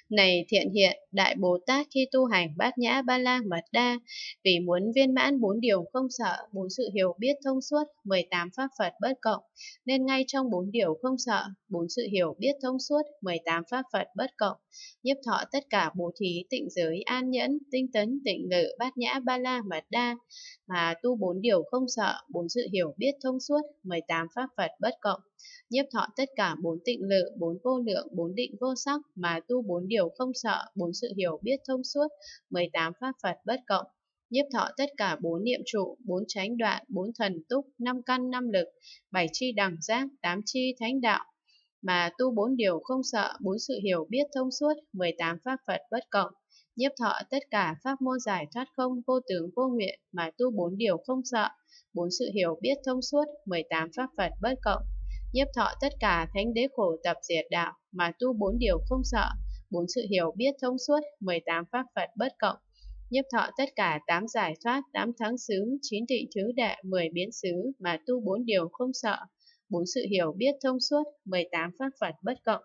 Này thiện hiện, Đại Bồ Tát khi tu hành Bát Nhã Ba La Mật Đa, vì muốn viên mãn 4 điều không sợ, 4 sự hiểu biết thông suốt, 18 pháp Phật bất cộng, nên ngay trong 4 điều không sợ, 4 sự hiểu biết thông suốt, 18 pháp Phật bất cộng, nhiếp thọ tất cả bố thí tịnh giới an nhẫn, tinh tấn tịnh lự Bát Nhã Ba La Mật Đa, mà tu 4 điều không sợ, 4 sự hiểu biết thông suốt, 18 pháp Phật bất cộng, nhiếp thọ tất cả 4 tịnh lự, 4 vô lượng, 4 định vô sắc, mà tu 4 điều không sợ, 4 sự hiểu biết thông suốt, 18 pháp Phật bất cộng, nhiếp thọ tất cả 4 niệm trụ, 4 chánh đoạn, 4 thần túc, 5 căn 5 lực, 7 chi đẳng giác, 8 chi thánh đạo, mà tu 4 điều không sợ, 4 sự hiểu biết thông suốt, 18 pháp Phật bất cộng, nhiếp thọ tất cả pháp môn giải thoát không, vô tướng vô nguyện, mà tu 4 điều không sợ, 4 sự hiểu biết thông suốt, 18 pháp Phật bất cộng, nhiếp thọ tất cả thánh đế khổ tập diệt đạo, mà tu 4 điều không sợ, 4 sự hiểu biết thông suốt, 18 pháp Phật bất cộng, nhiếp thọ tất cả 8 giải thoát, 8 thắng xứ, 9 tịnh thứ đệ, 10 biến xứ, mà tu 4 điều không sợ, 4 sự hiểu biết thông suốt, 18 pháp Phật bất cộng,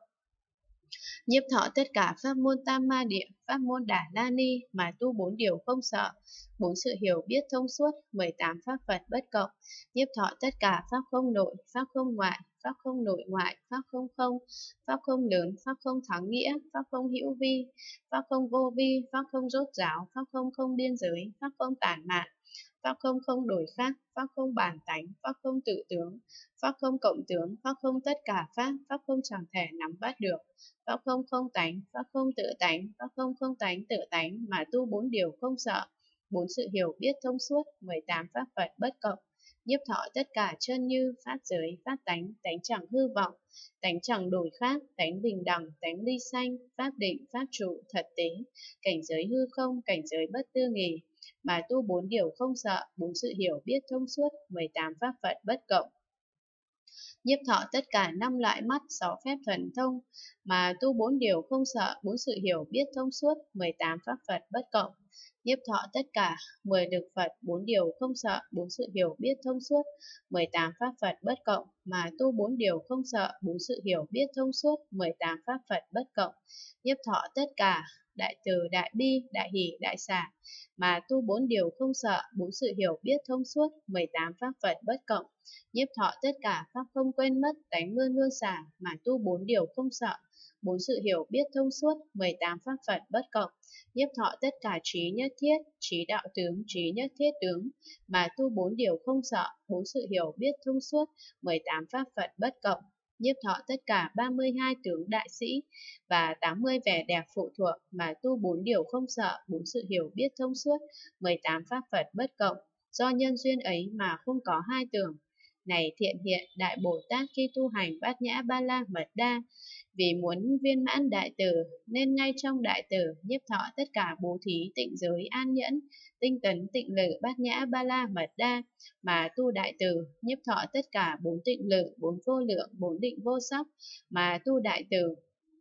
nhiếp thọ tất cả pháp môn tam ma địa, pháp môn đà la ni, mà tu 4 điều không sợ, 4 sự hiểu biết thông suốt, 18 pháp Phật bất cộng, nhiếp thọ tất cả pháp không nội, pháp không ngoại, pháp không nội ngoại, pháp không không, pháp không lớn, pháp không thắng nghĩa, pháp không hữu vi, pháp không vô vi, pháp không rốt ráo, pháp không không biên giới, pháp không tản mạn, pháp không không đổi khác, pháp không bản tánh, pháp không tự tướng, pháp không cộng tướng, pháp không tất cả pháp, pháp không chẳng thể nắm bắt được, pháp không không tánh, pháp không tự tánh, pháp không không tánh tự tánh, mà tu 4 điều không sợ, 4 sự hiểu biết thông suốt, 18 pháp Phật bất cộng, nhiếp thọ tất cả chân như, pháp giới, pháp tánh, tánh chẳng hư vọng, tánh chẳng đổi khác, tánh bình đẳng, tánh ly sanh, pháp định, pháp trụ, thật tế, cảnh giới hư không, cảnh giới bất tư nghì, mà tu 4 điều không sợ, 4 sự hiểu biết thông suốt, 18 pháp Phật bất cộng, nhiếp thọ tất cả 5 loại mắt, 6 phép thần thông, mà tu 4 điều không sợ, 4 sự hiểu biết thông suốt, 18 pháp Phật bất cộng, nhiếp thọ tất cả 10 lực Phật, 4 điều không sợ, 4 sự hiểu biết thông suốt, 18 pháp Phật bất cộng, mà tu 4 điều không sợ, 4 sự hiểu biết thông suốt, 18 pháp Phật bất cộng, nhiếp thọ tất cả đại từ, đại bi, đại hỷ, đại xả, mà tu 4 điều không sợ, 4 sự hiểu biết thông suốt, 18 pháp Phật bất cộng, nhiếp thọ tất cả pháp không quên mất, tánh luôn luôn xả, mà tu 4 điều không sợ, 4 sự hiểu biết thông suốt, 18 pháp Phật bất cộng, nhiếp thọ tất cả trí nhất thiết, trí đạo tướng, trí nhất thiết tướng, mà tu 4 điều không sợ, 4 sự hiểu biết thông suốt, 18 pháp Phật bất cộng, nhiếp thọ tất cả 32 tướng đại sĩ và 80 vẻ đẹp phụ thuộc, mà tu 4 điều không sợ, 4 sự hiểu biết thông suốt, 18 pháp Phật bất cộng, do nhân duyên ấy mà không có hai tưởng. Này thiện hiện, Đại Bồ Tát khi tu hành Bát Nhã Ba La Mật Đa, vì muốn viên mãn đại từ, nên ngay trong đại từ nhiếp thọ tất cả bố thí tịnh giới an nhẫn, tinh tấn tịnh lự Bát Nhã Ba La Mật Đa, mà tu đại từ, nhiếp thọ tất cả 4 tịnh lự, 4 vô lượng, 4 định vô sắc, mà tu đại từ,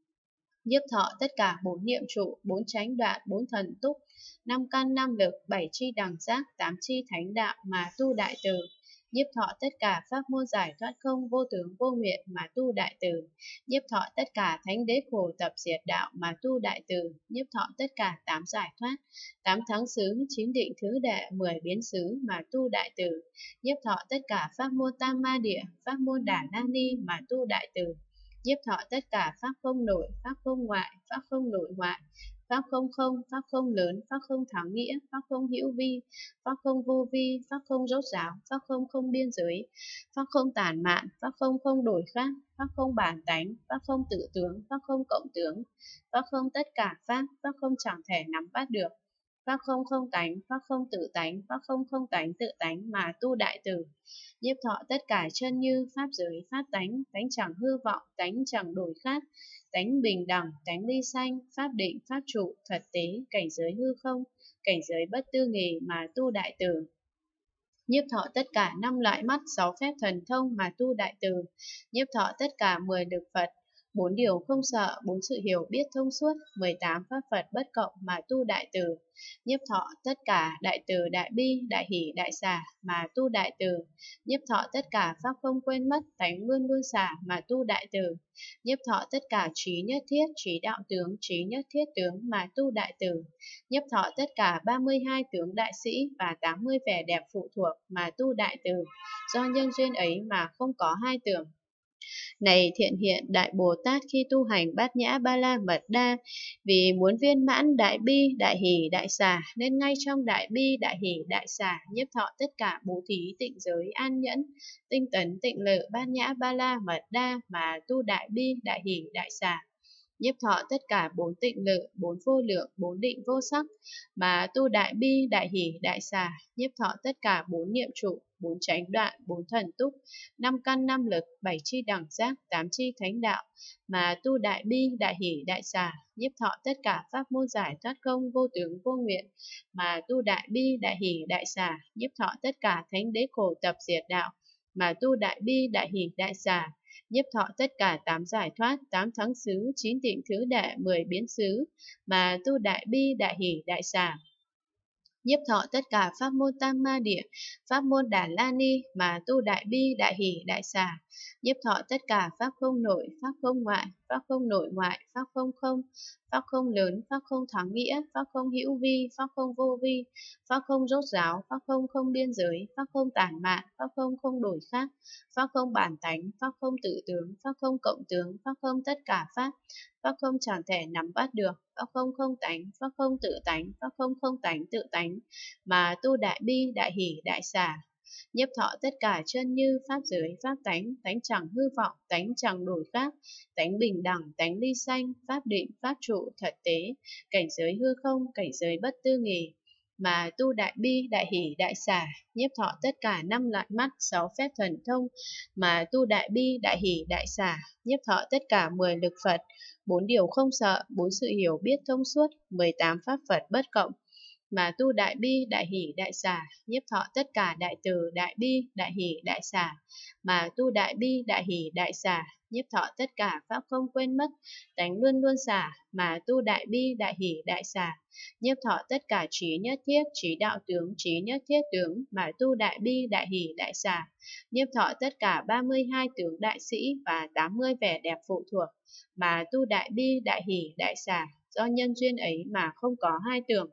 nhiếp thọ tất cả 4 niệm trụ, 4 chánh đoạn, 4 thần túc, 5 căn 5 lực, 7 chi đẳng giác, 8 chi thánh đạo, mà tu đại từ, nhiếp thọ tất cả pháp môn giải thoát không, vô tướng vô nguyện, mà tu đại từ, nhiếp thọ tất cả thánh đế khổ tập diệt đạo, mà tu đại từ, nhiếp thọ tất cả 8 giải thoát, 8 thắng xứ, 9 định thứ đệ, 10 biến xứ, mà tu đại từ, nhiếp thọ tất cả pháp môn tam ma địa, pháp môn đà la ni, mà tu đại từ, nhiếp thọ tất cả pháp không nội, pháp không ngoại, pháp không nội ngoại, pháp không không, pháp không lớn, pháp không thắng nghĩa, pháp không hữu vi, pháp không vô vi, pháp không rốt ráo, pháp không không biên giới, pháp không tản mạn, pháp không không đổi khác, pháp không bản tánh, pháp không tự tướng, pháp không cộng tướng, pháp không tất cả pháp, pháp không chẳng thể nắm bắt được, pháp không không tánh, pháp không tự tánh, pháp không không tánh tự tánh, mà tu đại từ, nhiếp thọ tất cả chân như, pháp giới, pháp tánh, tánh chẳng hư vọng, tánh chẳng đổi khác, tánh bình đẳng, tánh ly sanh, pháp định, pháp trụ, thật tế, cảnh giới hư không, cảnh giới bất tư nghì, mà tu đại từ, nhiếp thọ tất cả 5 loại mắt, 6 phép thần thông, mà tu đại từ, nhiếp thọ tất cả 10 lực Phật, 4 điều không sợ, 4 sự hiểu biết thông suốt, 18 pháp Phật bất cộng mà tu đại từ. Nhiếp thọ tất cả đại từ đại bi, đại hỷ, đại xả mà tu đại từ. Nhiếp thọ tất cả pháp không quên mất, tánh luôn luôn xả mà tu đại từ. Nhiếp thọ tất cả trí nhất thiết, trí đạo tướng, trí nhất thiết tướng mà tu đại từ. Nhiếp thọ tất cả 32 tướng đại sĩ và 80 vẻ đẹp phụ thuộc mà tu đại từ. Do nhân duyên ấy mà không có hai tưởng. Này thiện hiện Đại Bồ Tát khi tu hành Bát Nhã Ba La Mật Đa, vì muốn viên mãn đại bi, đại hỷ, đại xả, nên ngay trong đại bi, đại hỷ, đại xả, nhiếp thọ tất cả bố thí, tịnh giới, an nhẫn, tinh tấn, tịnh lự, Bát Nhã Ba La Mật Đa mà tu đại bi, đại hỷ, đại xả. Nhiếp thọ tất cả 4 tịnh lự, 4 vô lượng, 4 định vô sắc mà tu đại bi, đại hỷ, đại xả. Nhiếp thọ tất cả 4 niệm trụ, 4 chánh đoạn, 4 thần túc, 5 căn 5 lực, 7 chi đẳng giác, 8 chi thánh đạo mà tu đại bi, đại hỷ, đại xả. Nhiếp thọ tất cả pháp môn giải thoát không, vô tướng, vô nguyện mà tu đại bi, đại hỷ, đại xả. Nhiếp thọ tất cả thánh đế khổ tập diệt đạo mà tu đại bi, đại hỷ, đại xả. Nhiếp thọ tất cả 8 giải thoát, 8 thắng xứ, 9 tịnh thứ đệ, 10 biến xứ mà tu đại bi, đại hỷ, đại xả. Nhiếp thọ tất cả pháp môn tam ma địa, pháp môn đà la ni mà tu đại bi, đại hỷ, đại xả. Nhiếp thọ tất cả pháp không nội, pháp không ngoại, pháp không nội ngoại, pháp không không, pháp không lớn, pháp không thắng nghĩa, pháp không hữu vi, pháp không vô vi, pháp không rốt ráo, pháp không không biên giới, pháp không tản mạn, pháp không không đổi khác, pháp không bản tánh, pháp không tự tướng, pháp không cộng tướng, pháp không tất cả pháp, pháp không chẳng thể nắm bắt được, pháp không không tánh, pháp không tự tánh, pháp không không tánh tự tánh mà tu đại bi, đại hỷ, đại xả. Nhiếp thọ tất cả chân như pháp giới, pháp tánh, tánh chẳng hư vọng, tánh chẳng đổi khác, tánh bình đẳng, tánh ly sanh, pháp định, pháp trụ, thật tế, cảnh giới hư không, cảnh giới bất tư nghì mà tu đại bi, đại hỷ, đại xả. Nhiếp thọ tất cả 5 loại mắt, 6 phép thần thông mà tu đại bi, đại hỷ, đại xả. Nhiếp thọ tất cả 10 lực Phật, 4 điều không sợ, 4 sự hiểu biết thông suốt, 18 pháp Phật bất cộng mà tu đại bi, đại hỷ, đại xả. Nhiếp thọ tất cả đại từ, đại bi, đại hỷ, đại xả mà tu đại bi, đại hỷ, đại xả. Nhiếp thọ tất cả pháp không quên mất, tánh luôn luôn xả mà tu đại bi, đại hỷ, đại xả. Nhiếp thọ tất cả trí nhất thiết, trí đạo tướng, trí nhất thiết tướng mà tu đại bi, đại hỷ, đại xả. Nhiếp thọ tất cả 32 tướng đại sĩ và 80 vẻ đẹp phụ thuộc mà tu đại bi, đại hỷ, đại xả. Do nhân duyên ấy mà không có hai tưởng.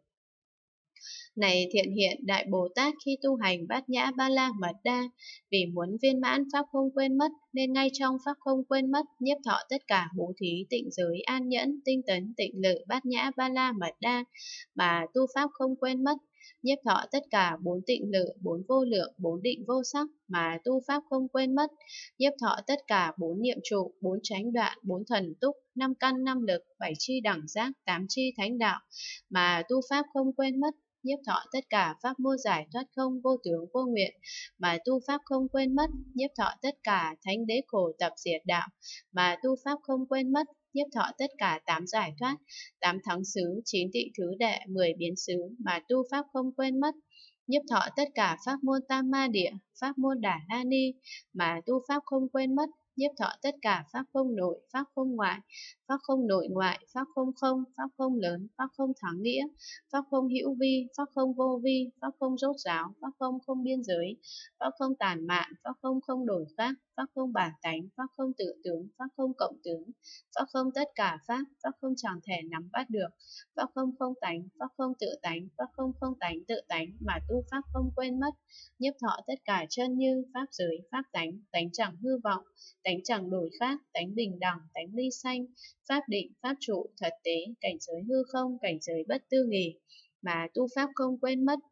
Này thiện hiện Đại Bồ Tát khi tu hành Bát Nhã Ba La Mật Đa, vì muốn viên mãn pháp không quên mất, nên ngay trong pháp không quên mất, nhiếp thọ tất cả bố thí, tịnh giới, an nhẫn, tinh tấn, tịnh lự, Bát Nhã Ba La Mật Đa mà tu pháp không quên mất. Nhiếp thọ tất cả 4 tịnh lự, 4 vô lượng, 4 định vô sắc mà tu pháp không quên mất. Nhiếp thọ tất cả 4 niệm trụ, 4 chánh đoạn, 4 thần túc, 5 căn 5 lực, 7 chi đẳng giác, 8 chi thánh đạo mà tu pháp không quên mất. Nhiếp thọ tất cả pháp môn giải thoát không, vô tướng, vô nguyện mà tu pháp không quên mất. Nhiếp thọ tất cả thánh đế khổ tập diệt đạo mà tu pháp không quên mất. Nhiếp thọ tất cả 8 giải thoát, 8 thắng xứ, 9 tịnh thứ đệ, 10 biến xứ mà tu pháp không quên mất. Nhiếp thọ tất cả pháp môn tam ma địa, pháp môn đà la ni mà tu pháp không quên mất. Nhiếp thọ tất cả pháp không nội, pháp không ngoại, pháp không nội ngoại, pháp không không, pháp không lớn, pháp không thắng nghĩa, pháp không hữu vi, pháp không vô vi, pháp không rốt ráo, pháp không không biên giới, pháp không tản mạn, pháp không không đổi khác, pháp không bản tánh, pháp không tự tướng, pháp không cộng tướng, pháp không tất cả pháp, pháp không chẳng thể nắm bắt được, pháp không không tánh, pháp không tự tánh, pháp không không tánh tự tánh mà tu pháp không quên mất. Nhiếp thọ tất cả chân như pháp giới, pháp tánh, tánh chẳng hư vọng, tánh chẳng đổi khác, tánh bình đẳng, tánh ly sanh, pháp định, pháp trụ, thật tế, cảnh giới hư không, cảnh giới bất tư nghì mà tu pháp không quên mất.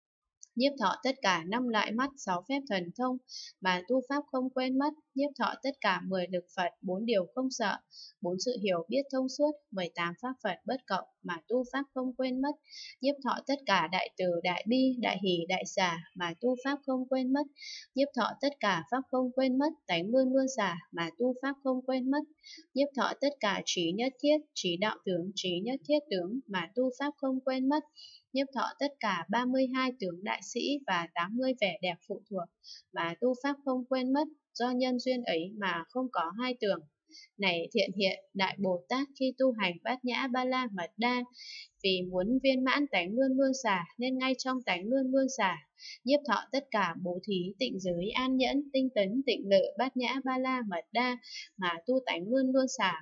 Nhiếp thọ tất cả 5 loại mắt, 6 phép thần thông mà tu pháp không quên mất. Nhiếp thọ tất cả 10 lực Phật, 4 điều không sợ, 4 sự hiểu biết thông suốt, 18 pháp Phật bất cộng mà tu pháp không quên mất. Nhiếp thọ tất cả đại từ, đại bi, đại hỷ, đại xả mà tu pháp không quên mất. Nhiếp thọ tất cả pháp không quên mất, tánh luôn luôn xả mà tu pháp không quên mất. Nhiếp thọ tất cả trí nhất thiết, trí đạo tướng, trí nhất thiết tướng mà tu pháp không quên mất. Nhiếp thọ tất cả 32 tướng đại sĩ và 80 vẻ đẹp phụ thuộc mà tu pháp không quên mất. Do nhân duyên ấy mà không có hai tưởng. Này thiện hiện, Đại Bồ Tát khi tu hành Bát Nhã Ba La Mật Đa, vì muốn viên mãn tánh luôn luôn xả, nên ngay trong tánh luôn luôn xả, nhiếp thọ tất cả bố thí, tịnh giới, an nhẫn, tinh tấn, tịnh lự, Bát Nhã Ba La Mật Đa, mà tu tánh luôn luôn xả.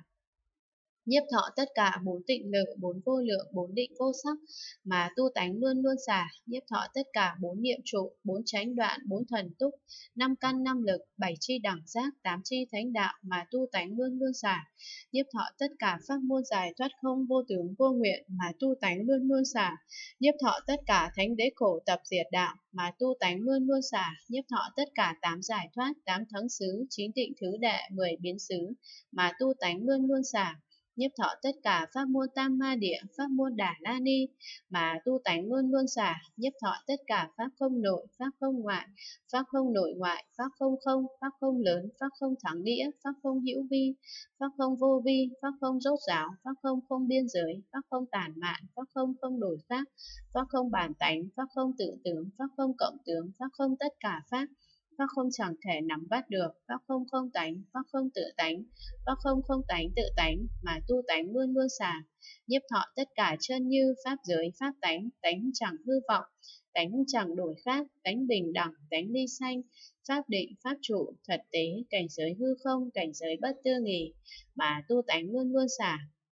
Nhiếp thọ tất cả bốn tịnh lự, bốn vô lượng, bốn định vô sắc, mà tu tánh luôn luôn xả. Nhiếp thọ tất cả bốn niệm trụ, bốn chánh đoạn, bốn thần túc, năm căn năm lực, bảy chi đẳng giác, tám chi thánh đạo, mà tu tánh luôn luôn xả. Nhiếp thọ tất cả pháp môn giải thoát không vô tướng vô nguyện, mà tu tánh luôn luôn xả. Nhiếp thọ tất cả thánh đế khổ tập diệt đạo, mà tu tánh luôn luôn xả. Nhiếp thọ tất cả tám giải thoát, tám thắng xứ, chín định thứ đệ, 10 biến xứ, mà tu tánh luôn luôn xả. Nhiếp thọ tất cả pháp môn tam ma địa, pháp môn đà la ni, mà tu tánh luôn luôn xả. Nhiếp thọ tất cả pháp không nội, pháp không ngoại, pháp không nội ngoại, pháp không không, pháp không lớn, pháp không thắng nghĩa, pháp không hữu vi, pháp không vô vi, pháp không rốt ráo, pháp không không biên giới, pháp không tản mạn, pháp không không đổi pháp, pháp không bản tánh, pháp không tự tướng, pháp không cộng tướng, pháp không tất cả pháp, pháp không chẳng thể nắm bắt được, pháp không không tánh, pháp không tự tánh, pháp không không tánh tự tánh, mà tu tánh luôn luôn xả. Nhiếp thọ tất cả chân như, pháp giới, pháp tánh, tánh chẳng hư vọng, tánh chẳng đổi khác, tánh bình đẳng, tánh ly sanh, pháp định, pháp trụ, thật tế, cảnh giới hư không, cảnh giới bất tư nghì, mà tu tánh luôn luôn xả.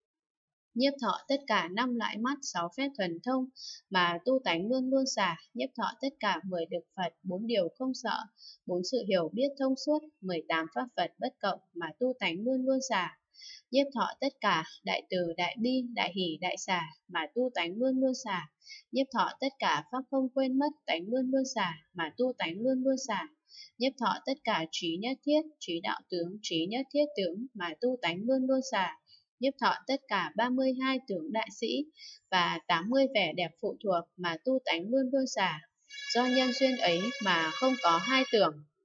Nhiếp thọ tất cả năm loại mắt, sáu phép thuần thông, mà tu tánh luôn luôn xả. Nhiếp thọ tất cả 10 được Phật, 4 điều không sợ, 4 sự hiểu biết thông suốt, 18 pháp Phật bất cộng, mà tu tánh luôn luôn xả. Nhiếp thọ tất cả đại từ, đại bi, đại hỷ, đại xả, mà tu tánh luôn luôn xả. Nhiếp thọ tất cả pháp không quên mất, tánh luôn luôn xả, mà tu tánh luôn luôn xả. Nhiếp thọ tất cả trí nhất thiết, trí đạo tướng, trí nhất thiết tướng, mà tu tánh luôn luôn xả. Nhiếp thọ tất cả 32 tướng đại sĩ và 80 vẻ đẹp phụ thuộc, mà tu tánh luôn luôn xả. Do nhân duyên ấy mà không có hai tưởng.